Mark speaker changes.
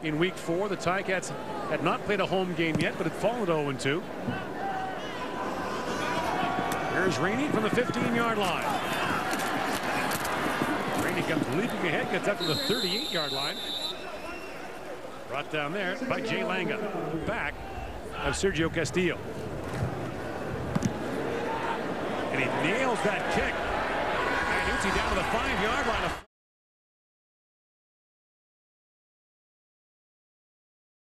Speaker 1: in week 4. The Ticats had not played a home game yet, but had fallen to 0-2. Here's Rainey from the 15-yard line. Rainey comes leaping ahead, gets up to the 38-yard line. Brought down there by Jay Langa. Back of Sergio Castillo. And he nails that kick. And Uzi down to the 5-yard line.